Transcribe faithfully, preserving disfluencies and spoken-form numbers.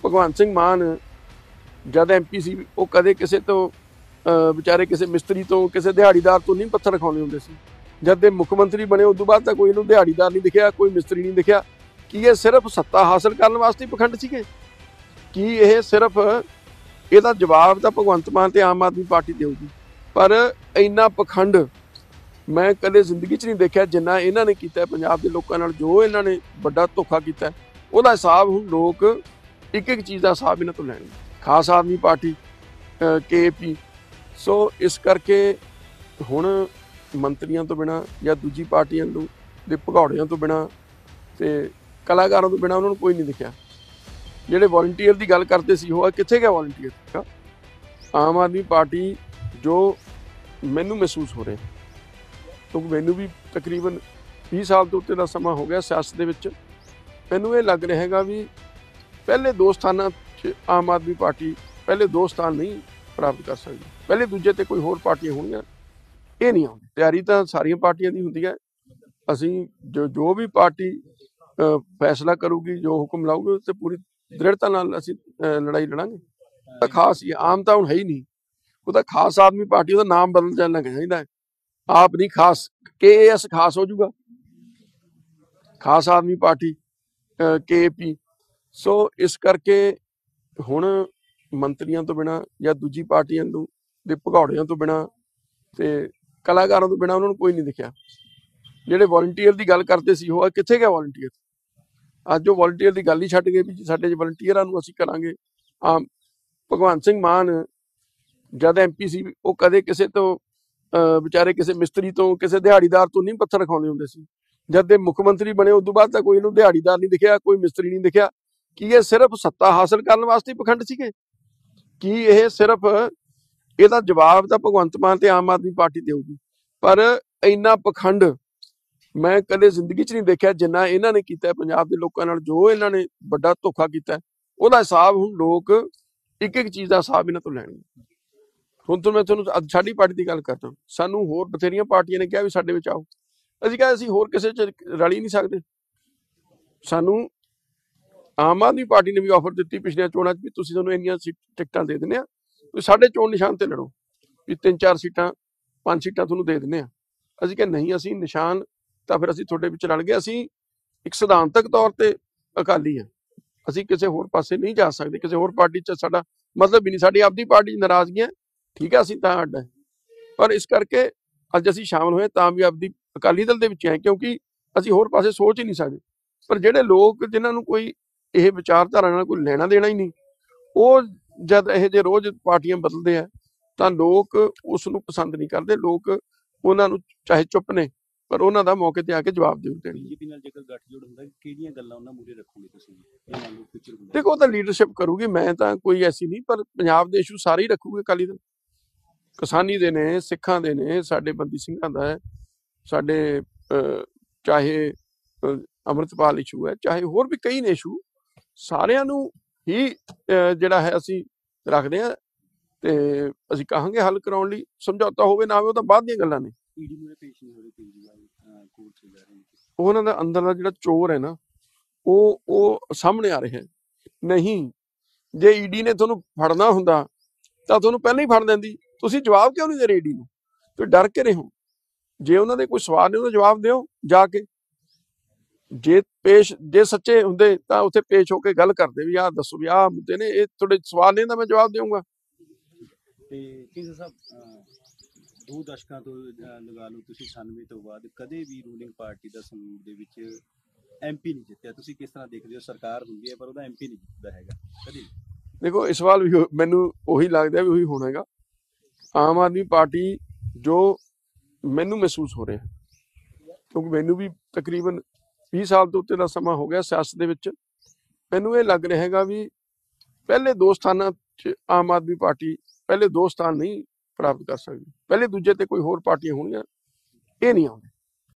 ਭਗਵੰਤ ਸਿੰਘ ਮਾਨ ਜਦ M P ਸੀ ਉਹ ਕਦੇ ਕਿਸੇ ਤੋਂ ਵਿਚਾਰੇ ਕਿਸੇ ਮਿਸਤਰੀ ਤੋਂ ਕਿਸੇ ਦਿਹਾੜੀਦਾਰ ਤੋਂ ਨਹੀਂ ਪੱਥਰ ਰਖਾਉਂਦੇ ਹੁੰਦੇ ਸੀ। ਜਦ ਦੇ ਮੁੱਖ ਮੰਤਰੀ ਬਣੇ ਉਸ ਤੋਂ ਬਾਅਦ ਤਾਂ ਕੋਈ ਇਹਨੂੰ ਦਿਹਾੜੀਦਾਰ ਨਹੀਂ ਦਿਖਿਆ, ਕੋਈ ਮਿਸਤਰੀ ਨਹੀਂ ਦਿਖਿਆ। ਕੀ ਇਹ ਸਿਰਫ ਸੱਤਾ ਹਾਸਲ ਕਰਨ ਵਾਸਤੇ ਪਖੰਡ ਸੀਗੇ? ਕੀ ਇਹ ਸਿਰਫ ਇਹਦਾ ਜਵਾਬ ਤਾਂ ਭਗਵੰਤ ਮਾਨ ਤੇ ਆਮ ਆਦਮੀ ਪਾਰਟੀ ਦੇਊਗੀ, ਪਰ ਇੰਨਾ ਪਖੰਡ ਮੈਂ ਕਦੇ ਜ਼ਿੰਦਗੀ 'ਚ ਨਹੀਂ ਦੇਖਿਆ ਜਿੰਨਾ ਇਹਨਾਂ ਨੇ ਕੀਤਾ ਪੰਜਾਬ ਦੇ ਲੋਕਾਂ ਨਾਲ। ਜੋ ਇਹਨਾਂ ਨੇ ਵੱਡਾ ਧੋਖਾ ਕੀਤਾ ਉਹਦਾ ਹਿਸਾਬ ਹੁਣ ਲੋਕ ਇੱਕ ਇੱਕ ਚੀਜ਼ ਦਾ ਹਿਸਾਬ ਇਹਨਾਂ ਤੋਂ ਲੈਣਗੇ। ਖਾਸ ਆਦਮੀ ਪਾਰਟੀ ਕੇ ਪੀ ਸੋ ਇਸ ਕਰਕੇ ਹੁਣ ਮੰਤਰੀਆਂ ਤੋਂ ਬਿਨਾਂ ਜਾਂ ਦੂਜੀ ਪਾਰਟੀਆਂ ਨੂੰ ਦੇ ਭਗੌੜਿਆਂ ਤੋਂ ਬਿਨਾਂ ਤੇ ਕਲਾਕਾਰਾਂ ਤੋਂ ਬਿਨਾਂ ਉਹਨਾਂ ਨੂੰ ਕੋਈ ਨਹੀਂ ਦਿਖਿਆ। ਜਿਹੜੇ ਵੋਲੰਟੀਅਰ ਦੀ ਗੱਲ ਕਰਦੇ ਸੀ ਉਹ ਕਿੱਥੇ ਗਿਆ ਵੋਲੰਟੀਅਰ? ਆਮ ਆਦਮੀ ਪਾਰਟੀ ਜੋ ਮੈਨੂੰ ਮਹਿਸੂਸ ਹੋ ਰਿਹਾ, ਕਿਉਂਕਿ ਮੈਨੂੰ ਵੀ ਤਕਰੀਬਨ ਵੀਹ ਸਾਲ ਤੋਂ ਉੱਤੇ ਦਾ ਸਮਾਂ ਹੋ ਗਿਆ ਸਿਆਸਤ ਦੇ ਵਿੱਚ, ਮੈਨੂੰ ਇਹ ਲੱਗ ਰਿਹਾ ਹੈਗਾ ਵੀ ਪਹਿਲੇ ਦੋ ਸਥਾਨਾਂ 'ਚ ਆਮ ਆਦਮੀ ਪਾਰਟੀ ਪਹਿਲੇ ਦੋ ਸਥਾਨ ਨਹੀਂ ਪ੍ਰਾਪਤ ਕਰ ਸਕਦੀ। ਪਹਿਲੇ ਦੂਜੇ ਤੇ ਕੋਈ ਹੋਰ ਪਾਰਟੀਆਂ ਹੋਣਗੀਆਂ, ਇਹ ਨਹੀਂ ਆਉਂਦੀ। ਤਿਆਰੀ ਤਾਂ ਸਾਰੀਆਂ ਪਾਰਟੀਆਂ ਦੀ ਹੁੰਦੀ ਹੈ। ਅਸੀਂ ਜੋ ਜੋ ਵੀ ਪਾਰਟੀ ਫੈਸਲਾ ਕਰੂਗੀ, ਜੋ ਹੁਕਮ ਲਾਊਗੀ, ਉਸ ਤੇ ਪੂਰੀ ਦ੍ਰਿੜਤਾ ਨਾਲ ਅਸੀਂ ਲੜਾਈ ਲੜਾਂਗੇ। ਖਾਸ ਹੀ ਆਮ ਤਾਂ ਹੁਣ ਹੈ ਹੀ ਨਹੀਂ, ਉਹਦਾ ਖਾਸ ਆਦਮੀ ਪਾਰਟੀ ਉਹਦਾ ਨਾਮ ਬਦਲ ਜਾਣਾ ਚਾਹੀਦਾ ਹੈ। ਆਪ ਨਹੀਂ ਖਾਸ, ਕੇ ਐਸ ਖਾਸ ਹੋ ਜਾਊਗਾ, ਖਾਸ ਆਦਮੀ ਪਾਰਟੀ ਕੇ ਪੀ। ਸੋ ਇਸ ਕਰਕੇ ਹੁਣ ਮੰਤਰੀਆਂ ਤੋਂ ਬਿਨਾਂ ਜਾਂ ਦੂਜੀ ਪਾਰਟੀਆਂ ਨੂੰ ਦੇ ਭਗੌੜਿਆਂ ਤੋਂ ਬਿਨਾਂ ਤੇ ਕਲਾਕਾਰਾਂ ਤੋਂ ਬਿਨਾਂ ਉਹਨਾਂ ਨੂੰ ਕੋਈ ਨਹੀਂ ਦਿਖਿਆ। ਜਿਹੜੇ ਵੋਲੰਟੀਅਰ ਦੀ ਗੱਲ ਕਰਦੇ ਸੀ ਉਹ ਕਿੱਥੇ ਗਿਆ ਵੋਲੰਟੀਅਰ? ਅੱਜ ਉਹ ਵੋਲੰਟੀਅਰ ਦੀ ਗੱਲ ਹੀ ਛੱਡ ਗਏ ਵੀ ਸਾਡੇ ਵੋਲੰਟੀਅਰਾਂ ਨੂੰ ਅਸੀਂ ਕਰਾਂਗੇ। ਆਮ ਭਗਵੰਤ ਸਿੰਘ ਮਾਨ ਜਦ ਐਮ ਪੀ ਸੀ ਉਹ ਕਦੇ ਕਿਸੇ ਤੋਂ ਵਿਚਾਰੇ ਕਿਸੇ ਮਿਸਤਰੀ ਤੋਂ ਕਿਸੇ ਦਿਹਾੜੀਦਾਰ ਤੋਂ ਨਹੀਂ ਪੱਥਰ ਰਖਾਉਂਦੇ ਹੁੰਦੇ ਸੀ। ਜਦ ਦੇ ਮੁੱਖ ਮੰਤਰੀ ਬਣੇ ਉਸ ਤੋਂ ਬਾਅਦ ਤਾਂ ਕੋਈ ਇਹਨੂੰ ਦਿਹਾੜੀਦਾਰ ਨਹੀਂ ਦਿਖਿਆ, ਕੋਈ ਮਿਸਤਰੀ ਨਹੀਂ ਦਿਖਿਆ। ਕੀ ਇਹ ਸਿਰਫ ਸੱਤਾ ਹਾਸਲ ਕਰਨ ਵਾਸਤੇ ਪਖੰਡ ਸੀਗੇ? ਕੀ ਇਹ ਸਿਰਫ ਇਹਦਾ ਜਵਾਬ ਤਾਂ ਭਗਵੰਤ ਮਾਨ ਤੇ ਆਮ ਆਦਮੀ ਪਾਰਟੀ ਦੇਊਗੀ, ਪਰ ਇੰਨਾ ਪਖੰਡ ਮੈਂ ਕਦੇ ਜ਼ਿੰਦਗੀ 'ਚ ਨਹੀਂ ਦੇਖਿਆ ਜਿੰਨਾ ਇਹਨਾਂ ਨੇ ਕੀਤਾ ਪੰਜਾਬ ਦੇ ਲੋਕਾਂ ਨਾਲ। ਜੋ ਇਹਨਾਂ ਨੇ ਵੱਡਾ ਧੋਖਾ ਕੀਤਾ ਉਹਦਾ ਹਿਸਾਬ ਹੁਣ ਲੋਕ ਇੱਕ ਇੱਕ ਚੀਜ਼ ਦਾ ਹਿਸਾਬ ਇਹਨਾਂ ਤੋਂ ਲੈਣਗੇ। ਹੁਣ ਤੋਂ ਮੈਂ ਤੁਹਾਨੂੰ ਅੱਜ ਸਾਡੀ ਪਾਰਟੀ ਦੀ ਗੱਲ ਕਰਦਾ, ਸਾਨੂੰ ਹੋਰ ਬਥੇਰੀਆਂ ਪਾਰਟੀਆਂ ਨੇ ਕਿਹਾ ਵੀ ਸਾਡੇ ਵਿੱਚ ਆਓ, ਅਸੀਂ ਕਿਹਾ ਅਸੀਂ ਹੋਰ ਕਿਸੇ 'ਚ ਰਲ ਹੀ ਨਹੀਂ ਸਕਦੇ। ਸਾਨੂੰ ਆਮ ਆਦਮੀ ਪਾਰਟੀ ਨੇ ਵੀ ਆਫਰ ਦਿੱਤੀ ਪਿਛਲੀਆਂ ਚੋਣਾਂ 'ਚ ਵੀ ਤੁਸੀਂ ਤੁਹਾਨੂੰ ਇੰਨੀਆਂ ਟਿਕਟਾਂ ਦੇ ਦਿੰਦੇ ਆ, ਤੁਸੀਂ ਸਾਡੇ ਚੋਣ ਨਿਸ਼ਾਨ ਤੇ ਲੜੋ, ਵੀ ਤਿੰਨ ਚਾਰ ਸੀਟਾਂ ਪੰਜ ਸੀਟਾਂ ਤੁਹਾਨੂੰ ਦੇ ਦਿੰਦੇ ਆ। ਅਸੀਂ ਕਿਹਾ ਨਹੀਂ, ਅਸੀਂ ਨਿਸ਼ਾਨ ਤਾਂ ਫਿਰ ਅਸੀਂ ਤੁਹਾਡੇ ਵਿੱਚ ਰਲ ਗਏ। ਅਸੀਂ ਇੱਕ ਸਿਧਾਂਤਕ ਤੌਰ ਤੇ ਅਕਾਲੀ ਹਾਂ, ਅਸੀਂ ਕਿਸੇ ਹੋਰ ਪਾਸੇ ਨਹੀਂ ਜਾ ਸਕਦੇ, ਕਿਸੇ ਹੋਰ ਪਾਰਟੀ 'ਚ ਸਾਡਾ ਮਤਲਬ ਵੀ ਨਹੀਂ। ਸਾਡੀ ਆਪਦੀ ਪਾਰਟੀ 'ਚ ਨਾਰਾਜ਼ਗੀਆਂ ਠੀਕ ਹੈ, ਅਸੀਂ ਤਾਂ ਅੱਡ ਹੈ, ਪਰ ਇਸ ਕਰਕੇ ਅੱਜ ਅਸੀਂ ਸ਼ਾਮਲ ਹੋਏ ਤਾਂ ਵੀ ਆਪਦੀ ਅਕਾਲੀ ਦਲ ਦੇ ਵਿੱਚ ਆਏ, ਕਿਉਂਕਿ ਅਸੀਂ ਹੋਰ ਪਾਸੇ ਸੋਚ ਹੀ ਨਹੀਂ ਸਕਦੇ। ਪਰ ਜਿਹੜੇ ਲੋਕ ਜਿਨ੍ਹਾਂ ਨੂੰ ਕੋਈ ਇਹ ਵਿਚਾਰਧਾਰਾ ਨਾਲ ਕੋਈ ਲੈਣਾ ਦੇਣਾ ਹੀ ਨਹੀਂ, ਉਹ ਜਦ ਇਹ ਜੇ ਰੋਜ਼ ਪਾਰਟੀਆਂ ਬਦਲਦੇ ਆ ਤਾਂ ਲੋਕ ਉਸ ਨੂੰ ਪਸੰਦ ਨਹੀਂ ਕਰਦੇ। ਲੋਕ ਉਹਨਾਂ ਨੂੰ ਚਾਹੇ ਚੁੱਪ ਨੇ ਪਰ ਉਹਨਾਂ ਦਾ ਮੌਕੇ ਤੇ ਆ ਕੇ ਜਵਾਬ ਜ਼ਰੂਰ ਦੇਣਗੇ। ਬੀਜੇਪੀ ਨਾਲ ਜੇਕਰ ਗੱਠਜੋੜ ਹੁੰਦਾ ਕਿਹੜੀਆਂ ਗੱਲਾਂ ਉਹਨਾਂ ਮੂਹਰੇ ਰੱਖੋਗੇ ਤੁਸੀਂ? ਦੇਖੋ ਉਹ ਤਾਂ ਲੀਡਰਸ਼ਿਪ ਕਰੂਗੀ, ਮੈਂ ਤਾਂ ਕੋਈ ਐਸੀ ਨਹੀਂ, ਪਰ ਪੰਜਾਬ ਦੇ ਇਸ਼ੂ ਸਾਰੇ ਹੀ ਰੱਖੂਗੇ ਅਕਾਲੀ ਦਲ। ਕਿਸਾਨੀ ਦੇ ਨੇ, ਸਿੱਖਾਂ ਦੇ ਨੇ, ਸਾਡੇ ਬੰਦੀ ਸਿੰਘਾਂ ਦਾ ਹੈ, ਸਾਡੇ ਚਾਹੇ ਅੰਮ੍ਰਿਤਪਾਲ ਇਸ਼ੂ ਹੈ, ਚਾਹੇ ਹੋਰ ਵੀ ਕਈ ਨੇ ਇਸ਼ੂ, ਸਾਰਿਆਂ ਨੂੰ ਹੀ ਜਿਹੜਾ ਹੈ ਅਸੀਂ ਰੱਖਦੇ ਹਾਂ ਤੇ ਅਸੀਂ ਕਹਾਂਗੇ ਹੱਲ ਕਰਾਉਣ ਲਈ। ਸਮਝੌਤਾ ਹੋਵੇ ਨਾ ਹੋਵੇ ਉਹ ਤਾਂ ਬਾਅਦ ਦੀਆਂ ਗੱਲਾਂ ਨੇ। ਉਹਨਾਂ ਦਾ ਅੰਦਰ ਦਾ ਜਿਹੜਾ ਚੋਰ ਹੈ ਨਾ ਉਹ ਉਹ ਸਾਹਮਣੇ ਆ ਰਿਹਾ ਨਹੀਂ। ਜੇ ਈਡੀ ਨੇ ਤੁਹਾਨੂੰ ਫੜਨਾ ਹੁੰਦਾ ਤਾਂ ਤੁਹਾਨੂੰ ਪਹਿਲਾਂ ਹੀ ਫੜ ਲੈਂਦੀ। ਤੁਸੀਂ ਜਵਾਬ ਕਿਉਂ ਨਹੀਂ ਦੇ ਰਹੇ ਈਡੀ ਨੂੰ? ਤੁਸੀਂ ਡਰ ਕੇ ਰਹੇ ਹੋ। ਜੇ ਉਹਨਾਂ ਦੇ ਕੋਈ ਸਵਾਲ ਨੇ ਉਹਦਾ ਜਵਾਬ ਦਿਓ ਜਾ ਕੇ। ਜੇ ਪੇਸ਼ ਜੇ ਸੱਚੇ ਹੁੰਦੇ ਤਾਂ ਉੱਥੇ ਪੇਸ਼ ਹੋ ਕੇ ਗੱਲ ਕਰਦੇ ਵੀ ਆਹ ਦੱਸੋ ਵੀ ਆਹ ਮੁੱਦੇ ਨੇ, ਇਹ ਤੁਹਾਡੇ ਸਵਾਲ ਨੇ ਤਾਂ ਮੈਂ ਜਵਾਬ ਦੇਵਾਂਗਾ। ਤੇ ਸਾਹਿਬ ਦੋ ਦਸ਼ਕਾਂ ਤੋਂ ਲਗਾ ਲਓ ਤੁਸੀਂ ਛਿਆਨਵੇਂ ਤੋਂ ਬਾਅਦ ਕਦੇ ਵੀ ਰੂਲਿੰਗ ਪਾਰਟੀ ਦਾ ਸੰਗਰੂਰ ਦੇ ਵਿੱਚ ਐਮ ਪੀ ਨਹੀਂ ਜਿੱਤਿਆ। ਤੁਸੀਂ ਕਿਸ ਤਰ੍ਹਾਂ ਦੇਖਦੇ ਹੋ? ਸਰਕਾਰ ਹੁੰਦੀ ਹੈ ਪਰ ਉਹਦਾ ਐਮ ਪੀ ਨਹੀਂ ਜਿੱਤਦਾ ਹੈਗਾ ਕਦੇ। ਦੇਖੋ ਇਸ ਸਵਾਲ ਵੀ ਮੈਨੂੰ ਉਹੀ ਲੱਗਦਾ ਵੀ ਉਹੀ ਹੋਣਾ ਹੈਗਾ। ਆਮ ਆਦਮੀ ਪਾਰਟੀ ਜੋ ਮੈਨੂੰ ਮਹਿਸੂਸ ਹੋ ਰਿਹਾ, ਕਿਉਂਕਿ ਮੈਨੂੰ ਵੀ ਤਕਰੀਬਨ ਵੀਹ ਸਾਲ ਤੋਂ ਉੱਤੇ ਦਾ ਸਮਾਂ ਹੋ ਗਿਆ ਸਿਆਸਤ ਦੇ ਵਿੱਚ, ਮੈਨੂੰ ਇਹ ਲੱਗ ਰਿਹਾ ਹੈਗਾ ਵੀ ਪਹਿਲੇ ਦੋ ਸਥਾਨਾਂ 'ਚ ਆਮ ਆਦਮੀ ਪਾਰਟੀ ਪਹਿਲੇ ਦੋ ਸਥਾਨ ਨਹੀਂ ਪ੍ਰਾਪਤ ਕਰ ਸਕਦੀ। ਪਹਿਲੇ ਦੂਜੇ ਤੇ ਕੋਈ ਹੋਰ ਪਾਰਟੀਆਂ ਹੋਣਗੀਆਂ, ਇਹ ਨਹੀਂ ਆਉਂਦੀ।